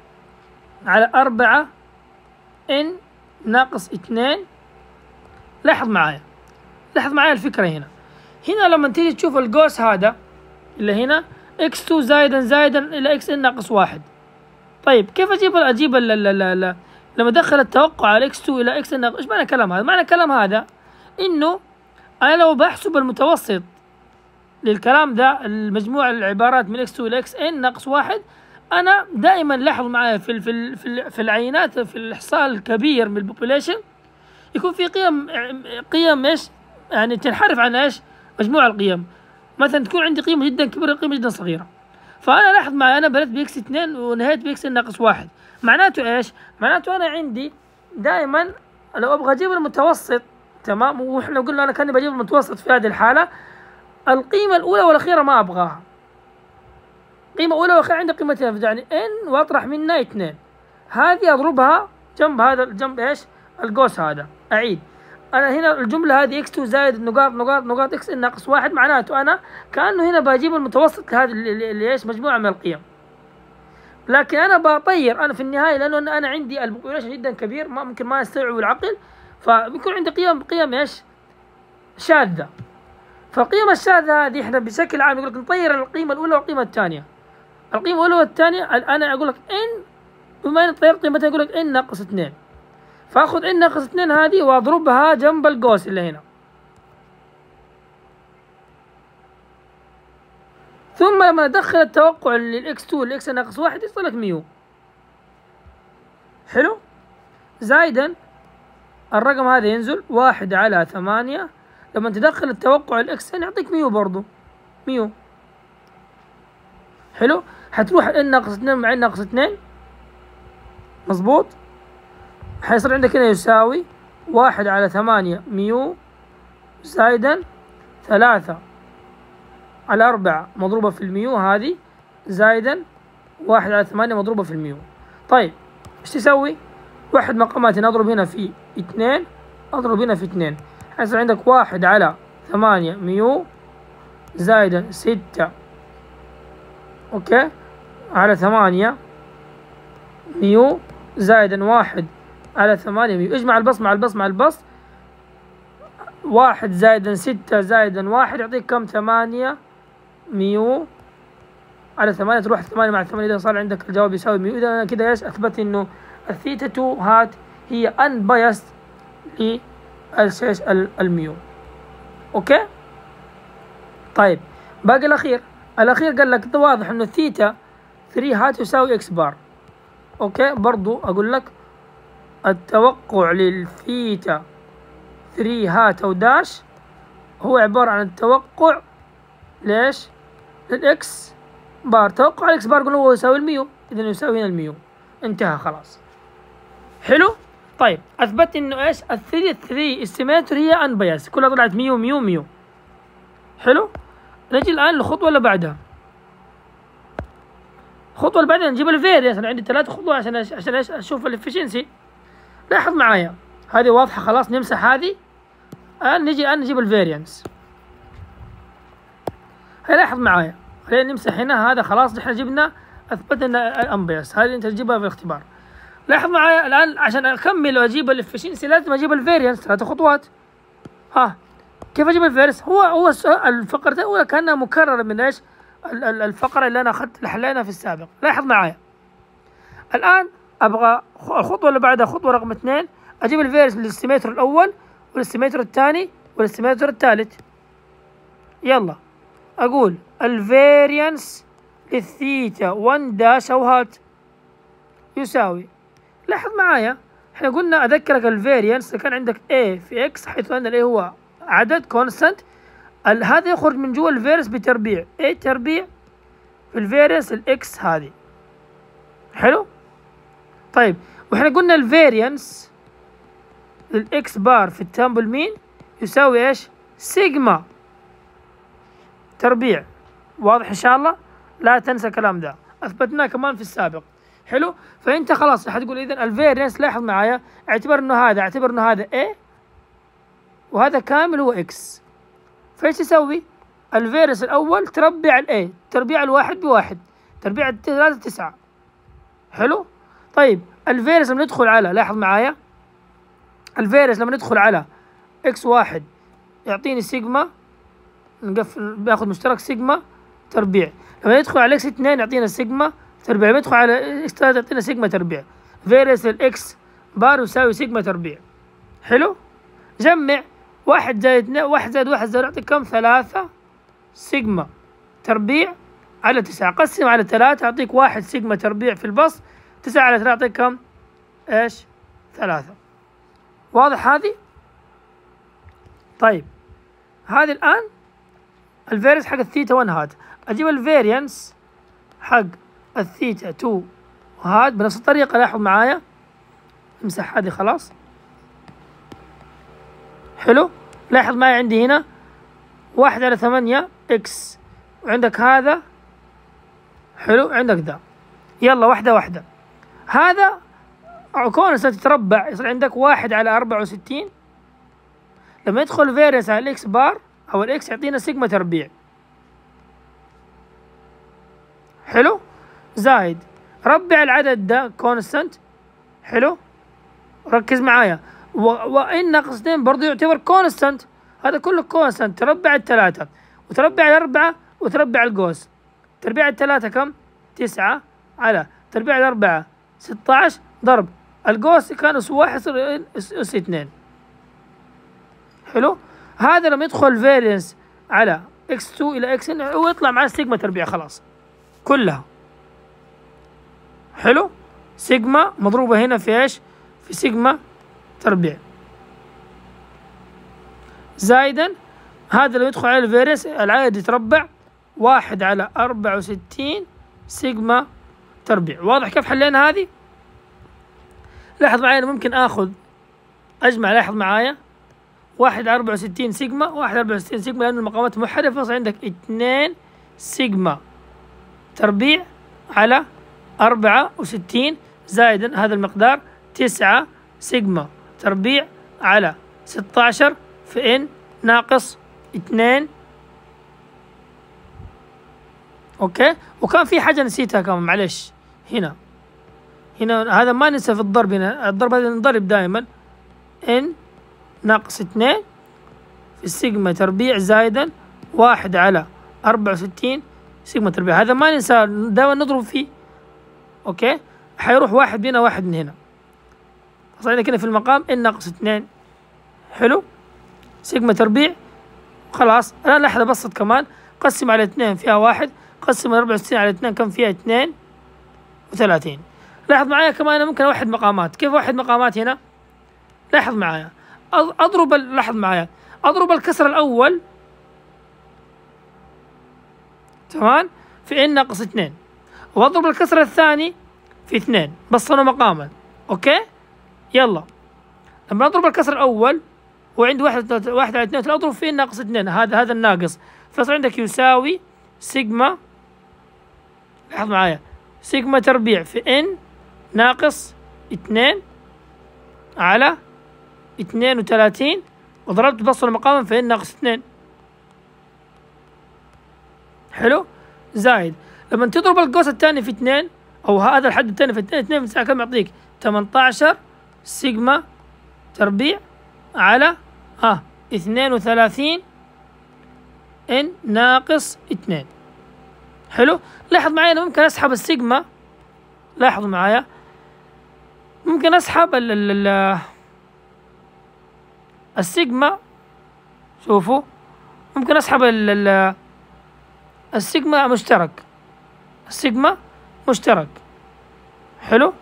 على أربعة ان ناقص اثنين. لاحظ معايا لاحظ معايا الفكرة هنا. هنا لما تيجي تشوف القوس هذا اللي هنا اكس اثنين زائدا زائدا الى اكس ان ناقص واحد. طيب كيف اجيب اجيب ال ال ال لما ادخل التوقع على اكس اثنين الى اكس ان ناقص؟ ايش معنى الكلام هذا؟ معنى الكلام هذا انه انا لو بحسب المتوسط للكلام ده، المجموع العبارات من اكس اثنين الى اكس ان ناقص واحد، انا دائما لاحظ معايا في ال في ال في, ال في العينات في الاحصاء الكبير من البوبوليشن يكون في قيم قيم ايش؟ يعني تنحرف عن ايش؟ مجموع القيم. مثلا تكون عندي قيمة جدا كبيرة قيمة جدا صغيرة. فأنا لاحظ معي أنا بدأت بإكس اثنين ونهيت بإكس ناقص واحد. معناته إيش؟ معناته أنا عندي دائما لو أبغى أجيب المتوسط، تمام، وإحنا قلنا أنا كأني بجيب المتوسط في هذه الحالة، القيمة الأولى والأخيرة ما أبغاها. قيمة أولى وأخيرة عندي قيمتين، يعني إن وأطرح منها اثنين، هذه أضربها جنب هذا الجنب إيش؟ القوس هذا. أعيد، أنا هنا الجملة هذه إكس اثنين زائد نقاط نقاط نقاط إكس إن ناقص واحد، معناته أنا كأنه هنا بجيب المتوسط لهذه اللي إيش؟ مجموعة من القيم. لكن أنا بطير أنا في النهاية، لأنه أنا عندي البوبوليشن جدا كبير، ما ممكن ما يستوعب العقل، فبيكون عندي قيم قيم إيش؟ شاذة. فالقيم الشاذة هذه إحنا بشكل عام يقول لك نطير القيمة الأولى والقيمة الثانية. القيمة الأولى والثانية أنا أقول لك إن، بما إن طيرت قيمتها يقول لك إن ناقص اثنين، فاخذ ان ناقص اثنين هذه واضربها جنب القوس اللي هنا، ثم لما ادخل التوقع للاكس اثنين للاكس ناقص واحد يصل لك ميو. حلو. زايدا الرقم هذا ينزل واحد على ثمانية، لما تدخل التوقع الاكس يعطيك ميو برضو ميو. حلو. حتروح ان ناقص اثنين مع ان ناقص اثنين، مظبوط، حيصير عندك هنا يساوي واحد على ثمانية ميو زايدا ثلاثة على أربعة مضروبة في الميو هذه زايدا واحد على ثمانية مضروبة في الميو. طيب ايش تسوي؟ واحد مقامات اضرب هنا في اثنين، اضرب هنا في اثنين، حيصير عندك واحد على ثمانية ميو زايدا ستة اوكي على ثمانية ميو زائدا واحد على ثمانية ميو. اجمع البسط مع البسط مع البسط، واحد زائدا ستة زائدا واحد يعطيك كم؟ ثمانية ميو على ثمانية. تروح ثمانية مع ثمانية، إذا صار عندك الجواب يساوي ميو. إذا أنا كده إيش أثبت إنه الثيتا تو هات هي unbiased للميو. أوكي؟ طيب باقي الأخير. الأخير قال لك واضح إنه ثيتا ثري هات يساوي إكس بار. أوكي؟ برضو أقول لك التوقع للثيتا ثري هات أو داش هو عبارة عن التوقع ليش؟ للإكس بار. توقع الإكس بار قلنا هو يساوي الميو، إذا يساوي هنا الميو. انتهى خلاص. حلو؟ طيب أثبت إنه إيش؟ الثري ثري استيميتر هي أنبياس، كلها طلعت ميو ميو ميو. حلو؟ نجي الآن للخطوة اللي بعدها. الخطوة اللي بعدها نجيب الفيريانس. أنا عندي ثلاث خطوات عشان إيش؟ عشان إيش؟ أشوف الإفشنسي. لاحظ معايا هذه واضحة خلاص، نمسح هذه. الآن نجي الآن نجيب الفيريانس. لاحظ معايا، خلينا نمسح هنا هذا خلاص، نحن جبنا أثبتنا الأنبياس، هذه أنت تجيبها في الاختبار. لاحظ معايا الآن عشان أكمل وأجيب الإفشنسي لازم أجيب الفيريانس، ثلاث خطوات. ها كيف أجيب الفيريانس؟ هو هو الفقرة الأولى كأنها مكررة من إيش؟ الفقرة اللي أنا أخذت اللي حلينا في السابق. لاحظ معايا الآن أبغى الخطوة اللي بعدها، خطوة رقم اثنين، أجيب الفيريانس للاستيميتر الأول والاستيميتر الثاني والاستيميتر الثالث. يلا أقول الفيريانس للثيتا واحد داش أو هات يساوي. لاحظ معايا احنا قلنا أذكرك الفيريانس كان عندك A في X، حيث أن A هو عدد كونستانت، هذا يخرج من جوا الفيريانس بتربيع A تربيع في الفيريانس الإكس هذه. حلو؟ طيب واحنا قلنا الفيريانس للإكس بار في التامبل مين يساوي ايش؟ سيجما تربيع. واضح إن شاء الله؟ لا تنسى الكلام ده، أثبتناه كمان في السابق. حلو؟ فأنت خلاص راح تقول إذا الفيريانس، لاحظ معايا، اعتبر إنه هذا اعتبر إنه هذا A وهذا كامل هو X. فإيش تسوي؟ الفيريانس الأول تربع ال A، تربيع الواحد بواحد، تربيع الثلاثة تسعة. حلو؟ طيب الفيريانس لما ندخل على، لاحظ معايا، الفيريانس لما ندخل على إكس واحد يعطيني سيجما، نقفل باخذ مشترك سيجما تربيع. لما يدخل على اكس اثنين يعطينا سيجما تربيع، لما يدخل على اكس ثلاثة يعطينا سيجما تربيع. فيريانس الاكس بار يساوي سيجما تربيع. حلو؟ جمع واحد زائد اثنين، واحد زائد واحد زائد يعطيك كم؟ ثلاثة سيجما تربيع على تسعة. قسم على ثلاثة يعطيك واحد سيجما تربيع في البسط، تسعة على ثلاثة يعطيك كم؟ ايش؟ ثلاثة. واضح هذه؟ طيب هذه الآن الفيريانس حق الثيتا واحد هات. أجيب الفيريانس حق الثيتا اثنين هات بنفس الطريقة. لاحظ معايا، امسح هذه خلاص. حلو؟ لاحظ معايا عندي هنا واحد على ثمانية إكس، وعندك هذا. حلو؟ عندك ذا. يلا واحدة واحدة. هذا كونستانت تتربع، يصير عندك واحد على أربعة وستين. لما يدخل فيريانس على الإكس بار أو الإكس يعطينا سيجما تربيع. حلو؟ زايد ربع العدد ده كونستانت. حلو؟ ركز معايا، وإن ناقص اثنين برضه يعتبر كونستانت، هذا كله كونستانت. تربع الثلاثة وتربع الأربعة وتربع القوس. تربيع الثلاثة كم؟ تسعة على تربيع الأربعة ستة عشر ضرب القوس كان أس واحد يصير أس اثنين. حلو؟ هذا لما يدخل فيريانس على إكس اثنين إلى إكس إن هو يطلع مع سيجما تربيع خلاص كلها. حلو؟ سيجما مضروبة هنا في ايش؟ في سيجما تربيع. زايدا هذا لما يدخل على الفيريانس العدد يتربع واحد على أربعة وستين سيجما تربيع. واضح كيف حلينا هذه؟ لاحظ معايا، ممكن آخذ أجمع. لاحظ معايا واحد على أربعة وستين سيجما، واحد على أربعة وستين سيجما لأن المقامات محرفة، فصار عندك اثنين سيجما تربيع على أربعة وستين زائدا هذا المقدار تسعة سيجما تربيع على ستة عشر في إن ناقص اثنين. اوكي. وكان في حاجه نسيتها كمان، معلش. هنا هنا هذا ما ننسى في الضرب. هنا الضرب هذا نضرب دائما ان ناقص اثنين في السيجما تربيع زائدا واحد على أربعة وستين سيجما تربيع. هذا ما ننسى، دائما نضرب فيه. اوكي. حيروح واحد هنا واحد من هنا، صار كده في المقام ان ناقص اثنين. حلو. سيجما تربيع. خلاص الان لحظه بسط كمان، قسم على اثنين فيها واحد، قسم على أربعة وستين على اثنين كم فيها؟ اثنين وثلاثين. لاحظ معايا كمان انا ممكن اوحد مقامات. كيف اوحد مقامات هنا؟ لاحظ معايا، اضرب لاحظ معايا اضرب الكسر الاول تمام في ان ناقص اثنين، واضرب الكسر الثاني في اثنين، بسطنا مقاما. اوكي. يلا لما اضرب الكسر الاول وعندي واحد واحد على اثنين، اضرب في ان ناقص اثنين، هذا هذا الناقص، فصار عندك يساوي سيجما. لاحظ معايا سيجما تربيع في ان ناقص اثنين على اثنين وثلاثين، وضربت بسطنا مقاما في ان ناقص اثنين. حلو. زايد لما تضرب القوس الثاني في اثنين، او هذا الحد الثاني في اثنين، اثنين بتساوي كم؟ يعطيك ثمانية عشر سيجما تربيع على ها اثنين وثلاثين ان ناقص اثنين. حلو. لاحظ معايا انا ممكن اسحب السيجما. لاحظوا معايا ممكن اسحب ال ال ال السيجما. شوفوا ممكن اسحب ال ال السيجما مشترك. السيجما مشترك. حلو.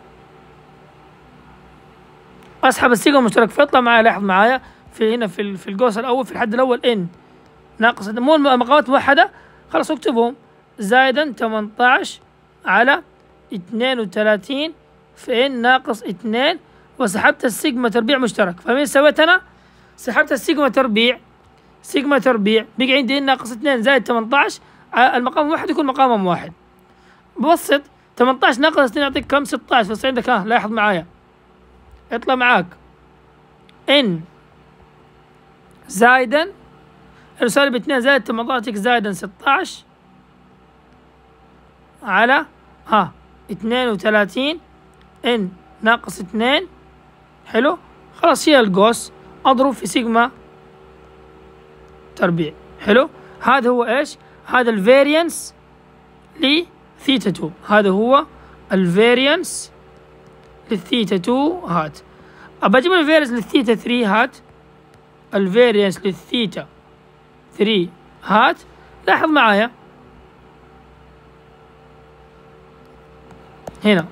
اسحب السيجما مشترك فيطلع معايا. لاحظ معايا في هنا في في القوس الاول في الحد الاول ان ناقص، مو المقامات موحده، خلاص اكتبهم زائدا ثمانية عشر على اثنين وثلاثين في ان ناقص اثنين، وسحبت السيجما تربيع مشترك. فاهمين سويت انا؟ سحبت السيجما تربيع، سيجما تربيع بقي عندي ان ناقص اثنين زائد ثمانية عشر، المقام واحد يكون مقامهم واحد. بوسط ثمانية عشر ناقص اثنين يعطيك كم؟ ستة عشر. فصار عندك ها لاحظ معايا يطلع معاك ان زائدا سالب اثنين زائد ثمانية عشر يعطيك زائدا ستة عشر على ها اثنين وثلاثين ان ناقص اثنين. حلو. خلاص شيل القوس، اضرب في سيجما تربيع. حلو. هذا هو ايش؟ هذا الفاريانس لثيتا اثنين. هذا هو الفاريانس للثيتا اثنين. هات ابى اجيب الفاريانس للثيتا ثلاثة. هات الفاريانس للثيتا ثلاثة. هات. لاحظ معايا هنا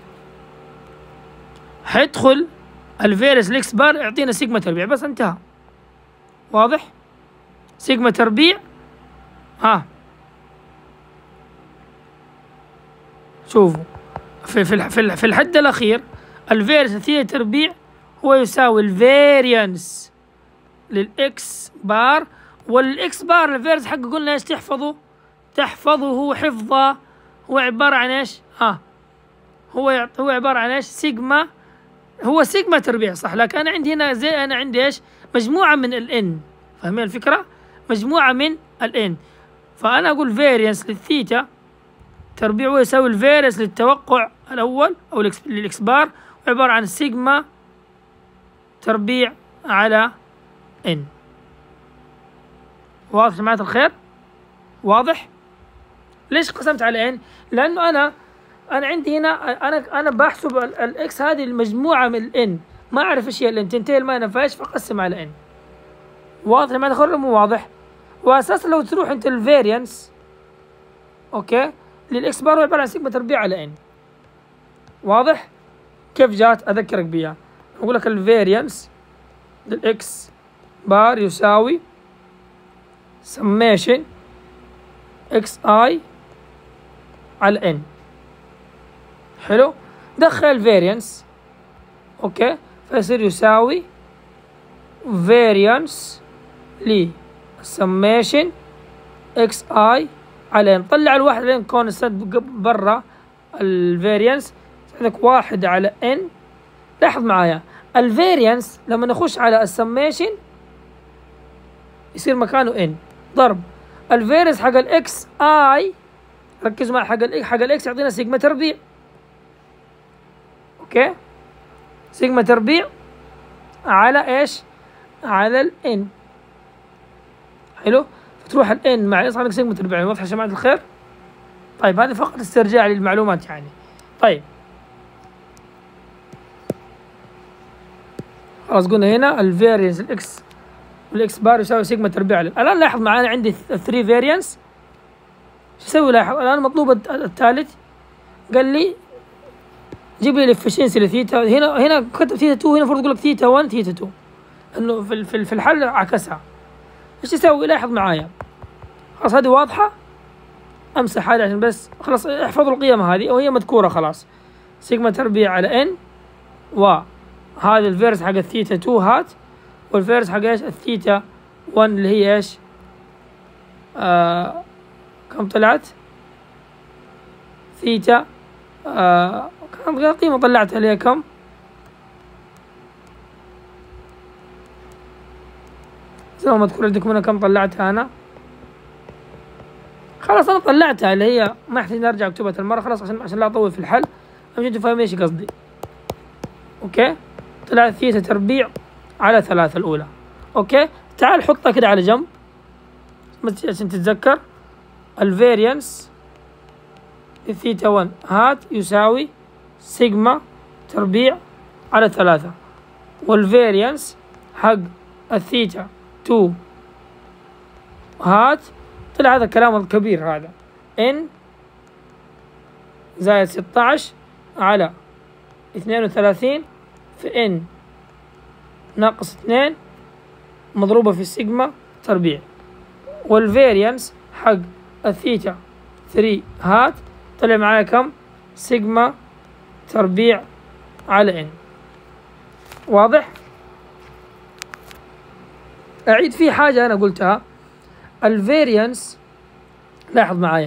حيدخل الفاريانس الاكس بار يعطينا سيجما تربيع، بس انتهى. واضح؟ سيجما تربيع. ها شوفوا في في في, في الحد الاخير الفاريانس ثيتا تربيع هو يساوي الفاريانس للاكس بار، والاكس بار الفاريانس حقه قلنا ايش تحفظه؟ تحفظه هو حفظه هو عباره عن ايش؟ ها هو هو عباره عن ايش؟ سيجما. هو سيجما تربيع صح، لكن انا عندي هنا زي انا عندي ايش؟ مجموعه من الان. فاهمين الفكره؟ مجموعه من الان. فانا اقول فاريانس للثيتا تربيع هو يساوي الفاريانس للتوقع الاول او للاكس بار، عباره عن سيجما تربيع على ان. واضح يا جماعه الخير؟ واضح؟ ليش قسمت على ان؟ لانه انا انا عندي هنا انا انا بحسب الاكس هذه المجموعه من الان، ما اعرف ايش هي الان، تنتهي ما نفعش فقسم على ان. واضح يا جماعه الخير؟ مو واضح؟ واساسا لو تروح انت الفاريانس اوكي للاكس بار عباره عن سيجما تربيع على ان. واضح؟ كيف جات؟ اذكرك بيها. اقول لك الفاريانس للاكس بار يساوي سميشن اكس اي على ان. حلو. دخل الفاريانس اوكي فيصير يساوي فاريانس ل سميشن اكس اي على ان. طلع الواحد لين كونستنت برا الفاريانس، عندك واحد على ان. لاحظ معايا الفاريانس لما نخش على السميشن يصير مكانه ان ضرب الفاريانس حق الاكس اي ركزوا مع حق الاكس، حق الاكس يعطينا سيجما تربيع. اوكي، سيجما تربيع على ايش؟ على الان. حلو، فتروح الان مع الاكس عندك سيجما تربيع. واضح يا جماعه الخير؟ طيب هذه فقط استرجاع للمعلومات يعني. طيب خلاص قلنا هنا الفارينس الاكس والاكس بار يساوي سيجما تربيع. الان لاحظ معانا عندي ثلاثة فارينس. شو اسوي؟ لاحظ الان مطلوب الثالث، قال لي جيب لي الافشنسي لثيتا. هنا هنا كتب ثيتا اثنين، هنا المفروض يقول لك ثيتا واحد ثيتا اثنين، انه في في الحل عكسها. ايش يسوي؟ لاحظ معايا، خلاص هذه واضحه، امسح هذه عشان بس خلاص احفظوا القيم هذه وهي مذكوره خلاص. سيجما تربيع على ان، وهذا الفيرس حق الثيتا اثنين هات، والفيرس حق ايش؟ الثيتا واحد اللي هي ايش؟ آه كم طلعت؟ ثيتا آه كم قيمة طلعتها لي كم؟ زي ما مذكور عندكم هنا كم طلعتها أنا؟ خلاص أنا طلعتها اللي هي ما يحتاج نرجع أكتبها المرة خلاص عشان عشان لا أطول في الحل، عشان أنتوا فاهمين إيش قصدي. أوكي؟ طلعت ثيتا تربيع على ثلاثة الأولى. أوكي؟ تعال حطها كده على جنب عشان تتذكر. الفاريانس الثيتا واحد هات يساوي سيجما تربيع على ثلاثة، والفاريانس حق الثيتا اثنين هات طلع هذا الكلام الكبير هذا ان زائد ستة عشر على اثنين وثلاثين في ان ناقص اثنين مضروبة في السيجما تربيع، والفاريانس حق الثيتا ثلاثة هات طلع معايا كم؟ سيجما تربيع على ان. واضح؟ أعيد في حاجة أنا قلتها، الفاريانس لاحظ معايا،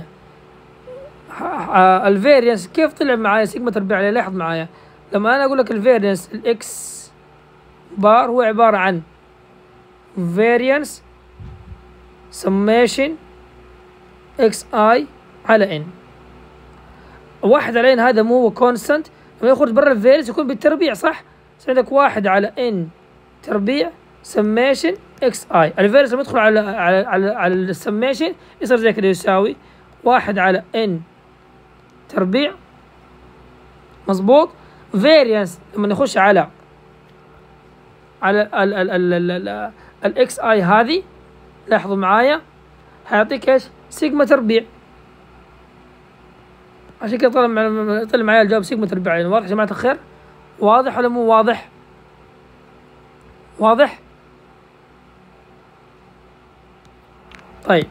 الفاريانس كيف طلع معايا سيجما تربيع على؟ لاحظ معايا لما أنا أقول لك الفاريانس الإكس بار هو عبارة عن فاريانس سميشن إكس آي على إن. واحد على إن هذا مو هو كونستانت، لما يخرج برا الفاريانس يكون بالتربيع صح؟ عندك واحد على إن تربيع سميشن إكس آي. الفاريانس لما يدخل على على على, على السميشن يصير زي كذا يساوي واحد على إن تربيع. مظبوط؟ فاريانس لما يخش على على ال ال ال ال ال الإكس آي هذه لاحظوا معايا حيعطيك ايش؟ سيجما تربيع. عشان كذا طلع طلع معايا الجواب سيجما تربيع. يعني واضح يا جماعة الخير؟ واضح ولا مو واضح؟ واضح؟ طيب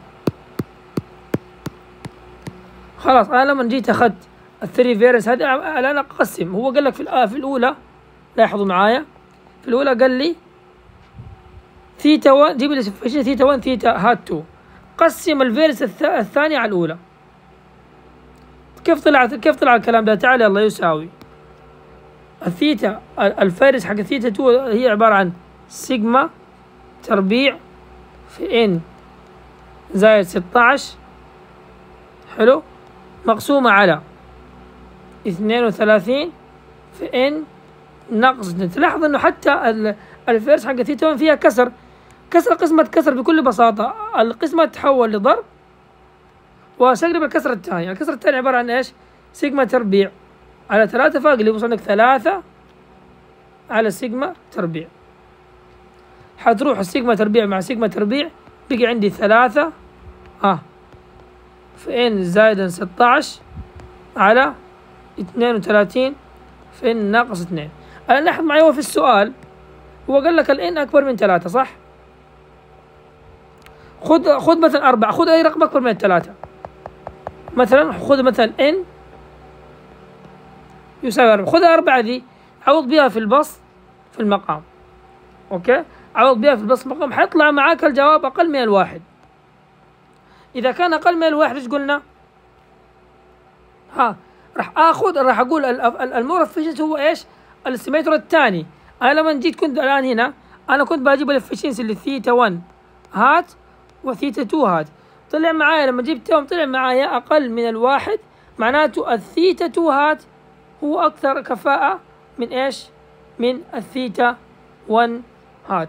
خلاص انا لما جيت اخذت الثري فيرنس هذه الان اقسم. هو قال لك في الآ في الاولى لاحظوا معايا في الاولى قال لي ثيتا واحد جيب لي ثيتا واحد ثيتا هات اثنين، قسم الفيرس الثانية على الأولى. كيف طلع كيف طلع الكلام ده؟ تعال يلا يساوي الثيتا الفارس حق الثيتا اثنين هي عبارة عن سيجما تربيع في ان زائد ستة عشر حلو مقسومة على اثنين وثلاثين في ان ناقص اثنين. تلاحظ انه حتى الفارس حق الثيتا فيها كسر، كسر قسمة كسر بكل بساطة. القسمة تحول لضرب وسقلب الكسرة الثانية. الكسرة الثانية عبارة عن ايش؟ سيجما تربيع على ثلاثة فاقلب يوصل لك ثلاثة على سيجما تربيع. حتروح السيجما تربيع مع سيجما تربيع بقي عندي ثلاثة اه في ان زائدا ستة عشر على اثنين وثلاثين في ان ناقص اثنين. الآن لاحظ معي هو في السؤال هو قال لك الان اكبر من ثلاثة صح؟ خذ خذ مثلا أربعة، خذ أي رقم أكبر من ثلاثة. مثلا خذ مثلا n يساوي أربعة، خذ أربعة دي عوض بها في البسط في المقام. أوكي؟ عوض بها في البسط في المقام حيطلع معاك الجواب أقل من الواحد. إذا كان أقل من الواحد إيش قلنا؟ ها راح آخذ راح أقول المور افشنسي هو إيش؟ الاستيميتر الثاني. أنا لما جيت كنت الآن هنا أنا كنت بجيب الافشنسي اللي ثيتا واحد هات وثيتا اثنين هات، طلع معايا لما جبتهم طلع معايا أقل من الواحد، معناته الثيتا تو هات هو أكثر كفاءة من إيش؟ من الثيتا ون هات.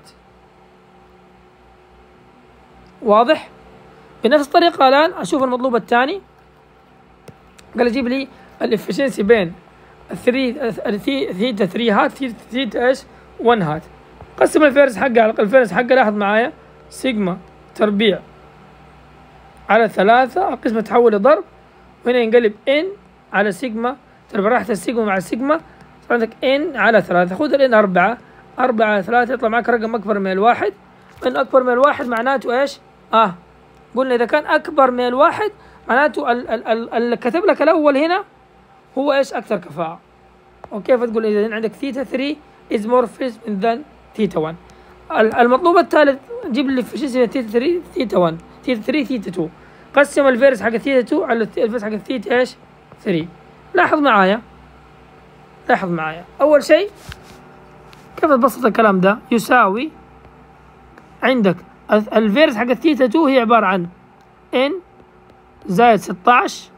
واضح؟ بنفس الطريقة الآن أشوف المطلوب الثاني، قال أجيب لي الإفشنسي بين الثيتا ثري هات ثيتا إيش؟ ون هات. قسم الفيرس حقه على الفيرس حقه، لاحظ معايا سيجما تربيع على ثلاثة، القسمة تحول لضرب، وهنا ينقلب إن على سيجما تربيع، راحت السيجما مع السيجما صار عندك إن على ثلاثة، خذ الإن أربعة، أربعة على ثلاثة يطلع معك رقم أكبر من الواحد. إن أكبر من الواحد معناته إيش؟ آه قلنا إذا كان أكبر من الواحد معناته اللي كتب لك الأول هنا هو إيش؟ أكثر كفاءة. أوكي، فتقول إذا عندك ثيتا ثري is more efficient than ثيتا ون. المطلوب الثالث جيب لي efficiency ثيتا ثري ثيتا ون، ثيتا ثري ثيتا تو، قسم الفيرس حق ثيتا تو على الفيرس حق ثيتا إيش؟ ثري. لاحظ معايا لاحظ معايا أول شيء كيف تبسط الكلام ده؟ يساوي عندك الفيرس حق الثيتا تو هي عبارة عن إن زائد ستة عشر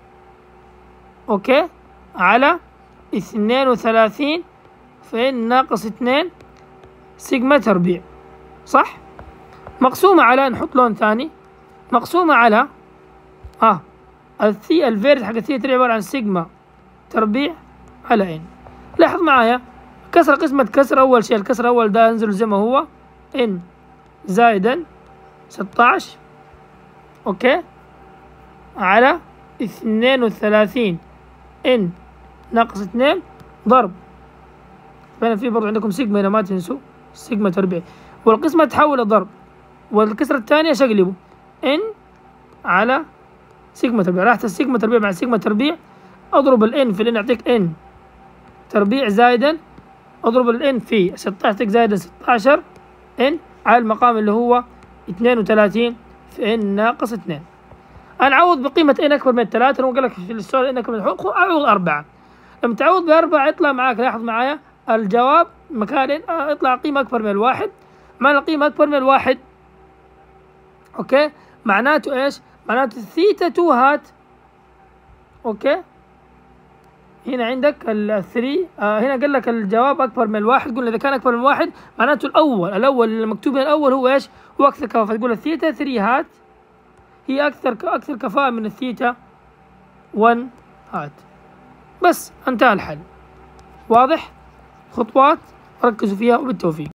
أوكي على اثنين وثلاثين في إن ناقص اثنين سيجما تربيع، صح؟ مقسومة على، نحط لون ثاني، مقسومة على اه الثي الفيرس حق الثيتا ثري عبارة عن سيجما تربيع على إن. لاحظ معايا كسر قسمة كسر، أول شيء الكسر الأول ده ينزل زي ما هو إن زائدا ستة عشر أوكي على اثنين وثلاثين إن ناقص اثنين ضرب، فهنا في برضو عندكم سيجما هنا ما تنسوا سيجما تربيع، والقسمة تحول لضرب، والكسرة الثانية شقلبه إن على سيجما تربيع، راحت السيجما تربيع مع السيجما تربيع، أضرب الإن في الإن يعطيك إن تربيع زائدا، أضرب الإن في ستة عشر زائدا ستة عشر إن على المقام اللي هو اثنين وثلاثين في إن ناقص اثنين. أنا أعوض بقيمة إن أكبر من ثلاثة، هو قال لك في السؤال إن أكبر من الحقوق، أعوض أربعة. لما تعوض بأربعة يطلع معاك، لاحظ معايا الجواب مكان إن يطلع قيمة أكبر من الواحد. معنى القيمة أكبر من الواحد أوكي معناته إيش؟ معناته ثيتا تو هات أوكي هنا عندك الثري آه هنا قال لك الجواب أكبر من الواحد، قلنا إذا كان أكبر من الواحد معناته الأول الأول المكتوب الأول هو إيش؟ هو أكثر كفاءة، فتقول الثيتا ثري هات هي أكثر أكثر كفاءة من الثيتا ون هات. بس انتهى الحل. واضح؟ خطوات ركزوا فيها وبالتوفيق.